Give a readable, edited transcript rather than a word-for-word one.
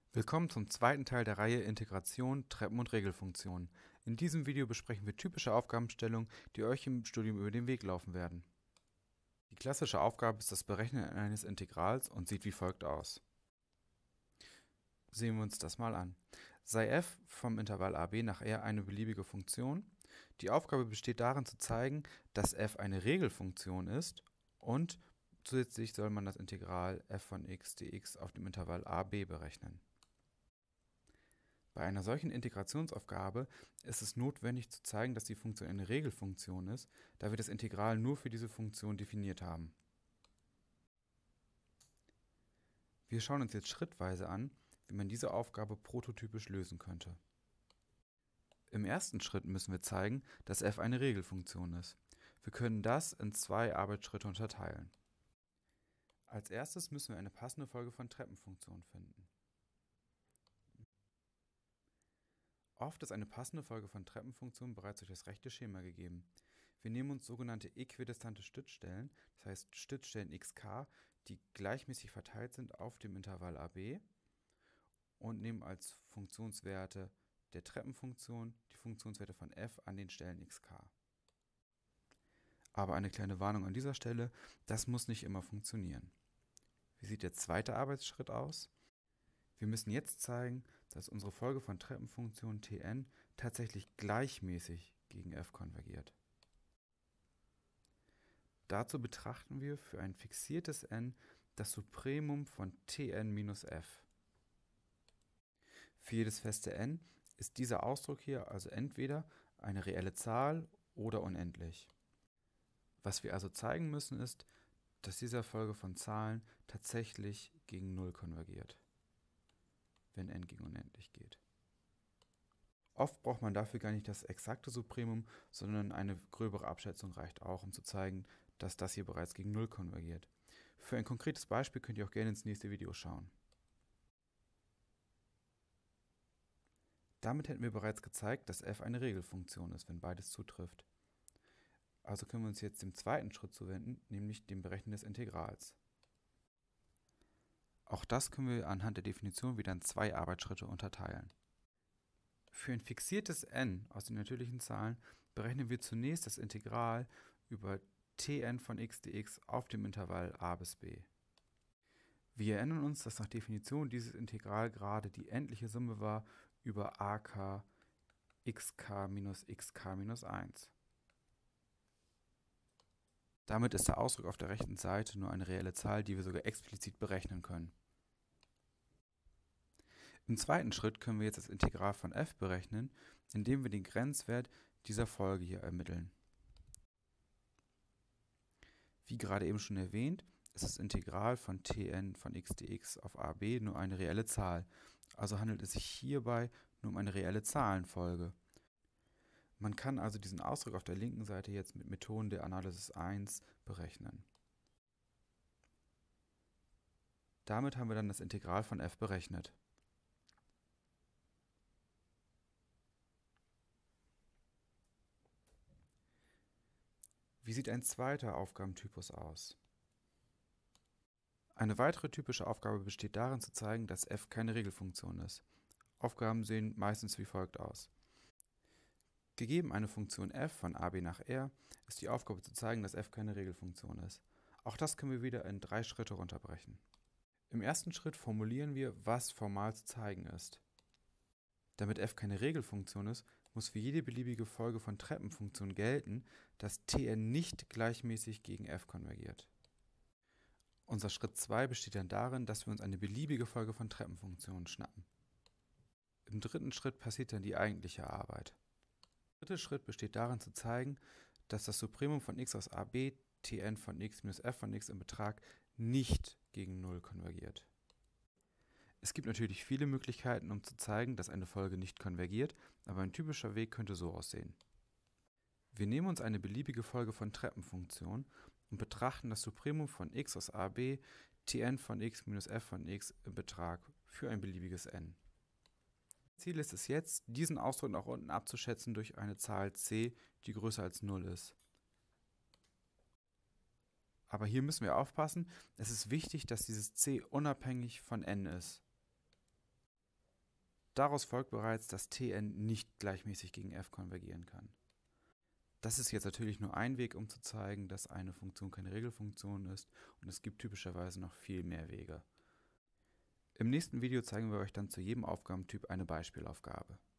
Willkommen zum zweiten Teil der Reihe Integration, Treppen- und Regelfunktionen. In diesem Video besprechen wir typische Aufgabenstellungen, die euch im Studium über den Weg laufen werden. Die klassische Aufgabe ist das Berechnen eines Integrals und sieht wie folgt aus. Sehen wir uns das mal an. Sei f vom Intervall a b nach r eine beliebige Funktion. Die Aufgabe besteht darin zu zeigen, dass f eine Regelfunktion ist und zusätzlich soll man das Integral f von x dx auf dem Intervall a b berechnen. Bei einer solchen Integrationsaufgabe ist es notwendig zu zeigen, dass die Funktion eine Regelfunktion ist, da wir das Integral nur für diese Funktion definiert haben. Wir schauen uns jetzt schrittweise an, wie man diese Aufgabe prototypisch lösen könnte. Im ersten Schritt müssen wir zeigen, dass f eine Regelfunktion ist. Wir können das in zwei Arbeitsschritte unterteilen. Als erstes müssen wir eine passende Folge von Treppenfunktionen finden. Oft ist eine passende Folge von Treppenfunktionen bereits durch das rechte Schema gegeben. Wir nehmen uns sogenannte äquidistante Stützstellen, das heißt Stützstellen xk, die gleichmäßig verteilt sind auf dem Intervall ab und nehmen als Funktionswerte der Treppenfunktion die Funktionswerte von f an den Stellen xk. Aber eine kleine Warnung an dieser Stelle, das muss nicht immer funktionieren. Wie sieht der zweite Arbeitsschritt aus? Wir müssen jetzt zeigen, dass unsere Folge von Treppenfunktionen Tn tatsächlich gleichmäßig gegen f konvergiert. Dazu betrachten wir für ein fixiertes n das Supremum von Tn minus f. Für jedes feste n ist dieser Ausdruck hier also entweder eine reelle Zahl oder unendlich. Was wir also zeigen müssen ist, dass diese Folge von Zahlen tatsächlich gegen 0 konvergiert, wenn n gegen unendlich geht. Oft braucht man dafür gar nicht das exakte Supremum, sondern eine gröbere Abschätzung reicht auch, um zu zeigen, dass das hier bereits gegen 0 konvergiert. Für ein konkretes Beispiel könnt ihr auch gerne ins nächste Video schauen. Damit hätten wir bereits gezeigt, dass f eine Regelfunktion ist, wenn beides zutrifft. Also können wir uns jetzt dem zweiten Schritt zuwenden, nämlich dem Berechnen des Integrals. Auch das können wir anhand der Definition wieder in zwei Arbeitsschritte unterteilen. Für ein fixiertes n aus den natürlichen Zahlen berechnen wir zunächst das Integral über Tn von x dx auf dem Intervall a bis b. Wir erinnern uns, dass nach Definition dieses Integral gerade die endliche Summe war über ak xk minus 1. Damit ist der Ausdruck auf der rechten Seite nur eine reelle Zahl, die wir sogar explizit berechnen können. Im zweiten Schritt können wir jetzt das Integral von f berechnen, indem wir den Grenzwert dieser Folge hier ermitteln. Wie gerade eben schon erwähnt, ist das Integral von Tn von x dx auf ab nur eine reelle Zahl, also handelt es sich hierbei nur um eine reelle Zahlenfolge. Man kann also diesen Ausdruck auf der linken Seite jetzt mit Methoden der Analysis 1 berechnen. Damit haben wir dann das Integral von f berechnet. Wie sieht ein zweiter Aufgabentypus aus? Eine weitere typische Aufgabe besteht darin zu zeigen, dass f keine Regelfunktion ist. Aufgaben sehen meistens wie folgt aus. Gegeben eine Funktion f von ab nach r, ist die Aufgabe zu zeigen, dass f keine Regelfunktion ist. Auch das können wir wieder in 3 Schritte runterbrechen. Im ersten Schritt formulieren wir, was formal zu zeigen ist. Damit f keine Regelfunktion ist, muss für jede beliebige Folge von Treppenfunktionen gelten, dass Tn nicht gleichmäßig gegen f konvergiert. Unser Schritt 2 besteht dann darin, dass wir uns eine beliebige Folge von Treppenfunktionen schnappen. Im dritten Schritt passiert dann die eigentliche Arbeit. Der dritte Schritt besteht darin zu zeigen, dass das Supremum von x aus ab Tn von x minus f von x im Betrag nicht gegen 0 konvergiert. Es gibt natürlich viele Möglichkeiten, um zu zeigen, dass eine Folge nicht konvergiert, aber ein typischer Weg könnte so aussehen. Wir nehmen uns eine beliebige Folge von Treppenfunktionen und betrachten das Supremum von x aus ab Tn von x minus f von x im Betrag für ein beliebiges n. Ziel ist es jetzt, diesen Ausdruck nach unten abzuschätzen durch eine Zahl c, die größer als 0 ist. Aber hier müssen wir aufpassen, es ist wichtig, dass dieses c unabhängig von n ist. Daraus folgt bereits, dass Tn nicht gleichmäßig gegen f konvergieren kann. Das ist jetzt natürlich nur ein Weg, um zu zeigen, dass eine Funktion keine Regelfunktion ist, und es gibt typischerweise noch viel mehr Wege. Im nächsten Video zeigen wir euch dann zu jedem Aufgabentyp eine Beispielaufgabe.